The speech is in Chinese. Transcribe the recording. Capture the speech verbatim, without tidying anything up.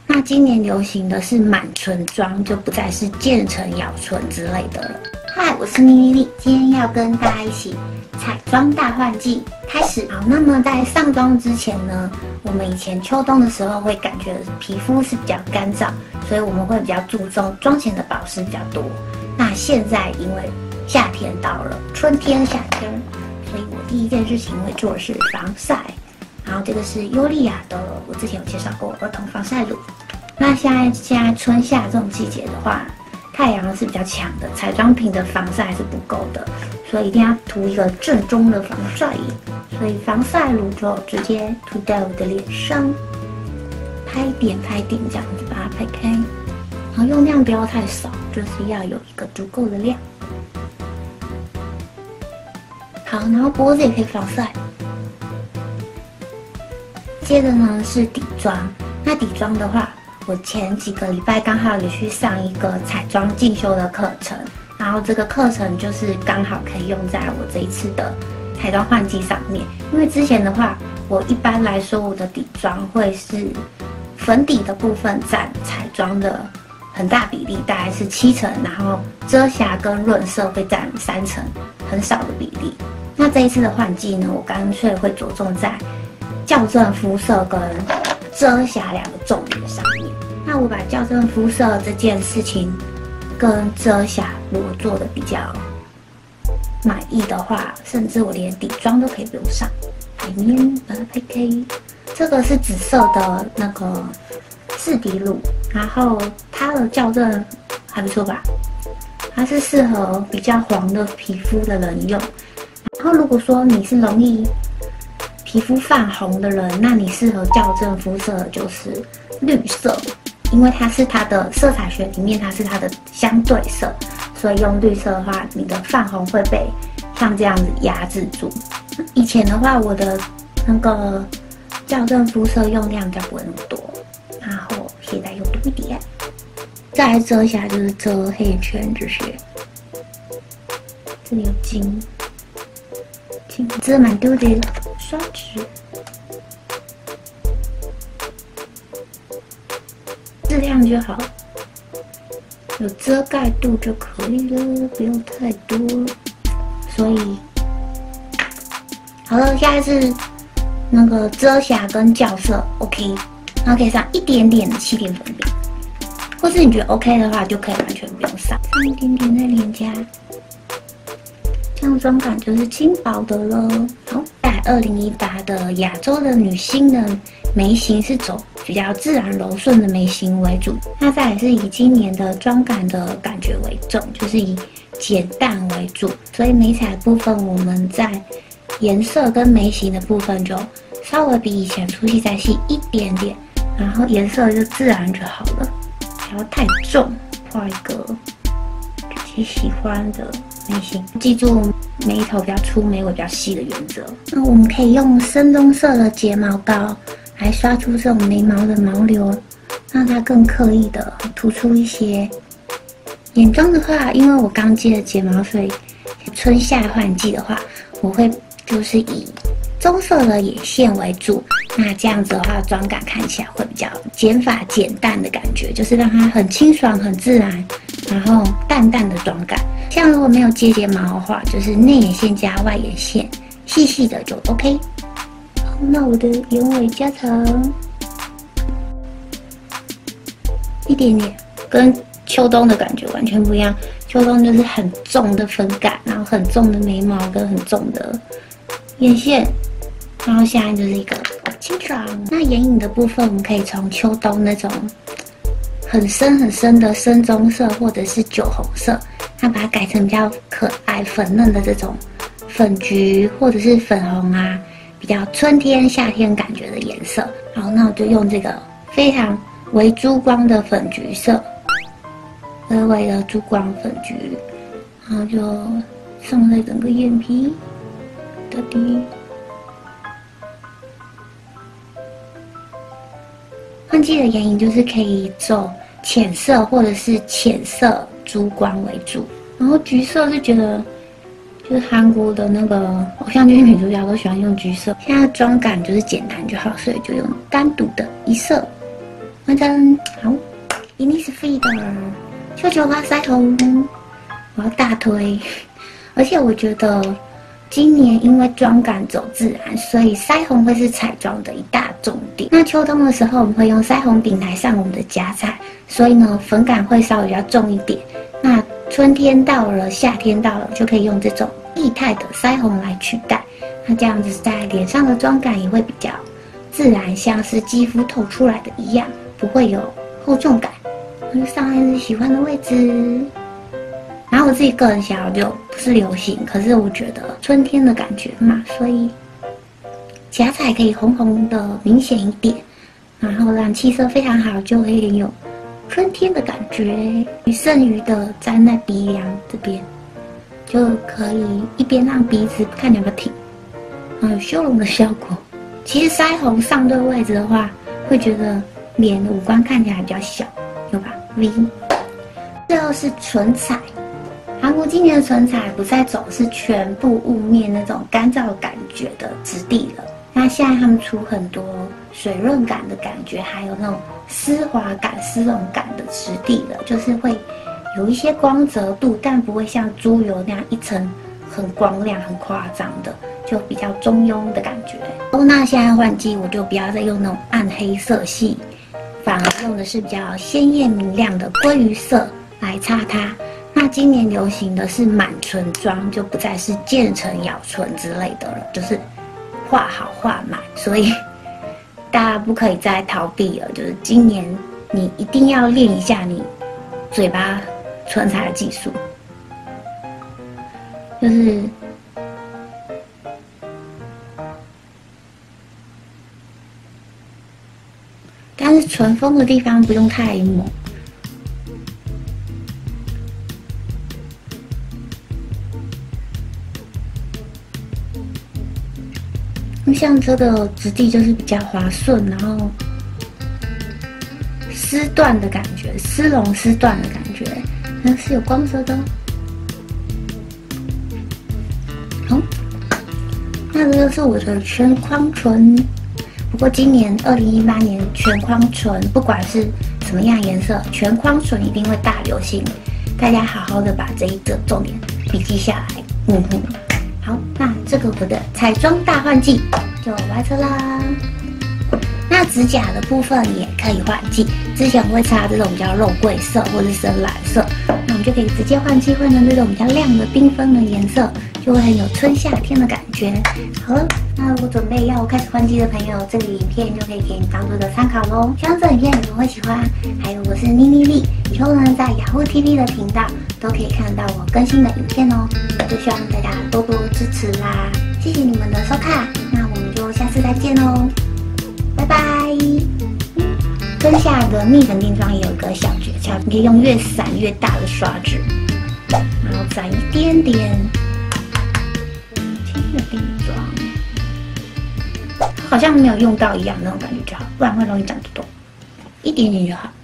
那今年流行的是满唇妆，就不再是渐层咬唇之类的了。嗨，我是咪咪咪，今天要跟大家一起彩妆大换季开始。好，那么在上妆之前呢，我们以前秋冬的时候会感觉皮肤是比较干燥，所以我们会比较注重妆前的保湿比较多。那现在因为夏天到了，春天夏天，所以我第一件事情会做的是防晒。然后这个是优丽雅的，我之前有介绍过儿童防晒乳。那现在现在春夏这种季节的话，太阳是比较强的，彩妆品的防晒是不够的，所以一定要涂一个正宗的防晒液。所以防晒乳就直接涂在我的脸上，拍点拍点这样子把它拍开，然后用量不要太少，就是要有一个足够的量。好，然后脖子也可以防晒。接着呢是底妆，那底妆的话，我前几个礼拜刚好有去上一个彩妆进修的课程，然后这个课程就是刚好可以用在我这一次的彩妆换季上面。因为之前的话，我一般来说我的底妆会是粉底的部分占彩妆的很大比例，大概是七成，然后遮瑕跟润色会占三成，很少的比例。那这一次的换季呢，我干脆会着重在校正肤色跟遮瑕两个重点上面。那我把校正肤色这件事情跟遮瑕如果做的比较满意的话，甚至我连底妆都可以不用上。里面把它拍开，这个是紫色的那个四滴露，然后它的校正还不错吧？它是适合比较黄的皮肤的人用。然后如果说你是容易皮肤泛红的人，那你适合校正肤色的就是绿色，因为它是它的色彩学里面它是它的相对色，所以用绿色的话，你的泛红会被像这样子压制住。以前的话，我的那个校正肤色用量比较不会那么多，然后现在又多一点。再来遮瑕就是遮黑眼圈这些，这里有金，金遮蛮多的。刷子，适量就好，有遮盖度就可以了，不用太多。所以，好了，现在是那个遮瑕跟校色 OK， 然后可以上一点点的气垫粉饼，或是你觉得 OK 的话，就可以完全不用上，上一点点在脸颊，这样妆感就是轻薄的了。好。二零一八的亚洲的女星的眉形是走比较自然柔顺的眉形为主，那再来是以今年的妆感的感觉为重，就是以简淡为主，所以眉彩部分我们在颜色跟眉形的部分就稍微比以前粗细再细一点点，然后颜色就自然就好了，不要太重，画一个自己喜欢的眉形，记住眉头比较粗，眉尾比较细的原则。那我们可以用深棕色的睫毛膏来刷出这种眉毛的毛流，让它更刻意的突出一些。眼妆的话，因为我刚接了睫毛，所以春夏换季的话，我会就是以棕色的眼线为主。那这样子的话，妆感看起来会比较减法简淡的感觉，就是让它很清爽、很自然，然后淡淡的妆感。像如果没有接睫毛的话，就是内眼线加外眼线，细细的就 OK。好，那我的眼尾加长一点点，跟秋冬的感觉完全不一样。秋冬就是很重的粉感，然后很重的眉毛跟很重的眼线，然后现在就是一个清爽。那眼影的部分，我们可以从秋冬那种很深很深的深棕色或者是酒红色，那把它改成比较可爱粉嫩的这种粉橘或者是粉红啊，比较春天夏天感觉的颜色。好，那我就用这个非常微珠光的粉橘色，微微的珠光粉橘，然后就上在整个眼皮到底。换季的眼影就是可以走浅色或者是浅色珠光为主，然后橘色是觉得就是韩国的那个偶像剧女主角都喜欢用橘色，现在妆感就是简单就好，所以就用单独的一色。 完成。好 ，Innisfree 的绣球花腮红，我要大推。而且我觉得今年因为妆感走自然，所以腮红会是彩妆的一大重点。那秋冬的时候，我们会用腮红饼来上我们的夹彩，所以呢，粉感会稍微比较重一点。那春天到了，夏天到了，就可以用这种液态的腮红来取代。那这样子在脸上的妆感也会比较自然，像是肌肤透出来的一样，不会有厚重感。我就上在自己喜欢的位置。然后我自己个人想要就不是流行，可是我觉得春天的感觉嘛，所以夹彩可以红红的明显一点，然后让气色非常好，就会有点有春天的感觉。剩余的粘在鼻梁这边，就可以一边让鼻子看起来比较挺，然后有修容的效果。其实腮红上对位置的话，会觉得脸的五官看起来比较小，有吧 ？V。最后是唇彩。韩国今年的唇彩不再走是全部雾面那种干燥感觉的质地了，那现在他们出很多水润感的感觉，还有那种丝滑感、丝绒感的质地了，就是会有一些光泽度，但不会像猪油那样一层很光亮、很夸张的，就比较中庸的感觉。哦，那现在换季我就不要再用那种暗黑色系，反而用的是比较鲜艳明亮的鲑鱼色来擦它。那今年流行的是满唇妆，就不再是渐层咬唇之类的了，就是画好画满，所以大家不可以再逃避了。就是今年你一定要练一下你嘴巴唇彩的技术，就是。但是唇峰的地方不用太猛。像这个质地就是比较滑顺，然后丝缎的感觉，丝绒丝缎的感觉，那是有光泽的。好，那这就是我的全框唇。不过今年二零一八年全框唇，不管是什么样颜色，全框唇一定会大流行。大家好好的把这一个重点笔记下来。嗯哼。好，那这个我的彩妆大换季就完成啦。那指甲的部分也可以换季，之前我会擦这种比较肉桂色或是深蓝色，那我们就可以直接换季换成这种比较亮的缤纷的颜色，就会很有春夏天的感觉。好了，那如果准备要开始换季的朋友，这个影片就可以给你当做个参考咯。希望这影片你们会喜欢。还有我是妮妮丽，以后呢在雅虎 T V 的频道都可以看到我更新的影片哦，就希望大家多多支持啦，谢谢你们的收看，那我们就下次再见哦，拜拜。跟下一个蜜粉定妆也有一个小诀窍，你可以用越散越大的刷子，然后沾一点点轻的定妆，好像没有用到一样那种感觉就好，不然会容易长痘痘，一点点就好。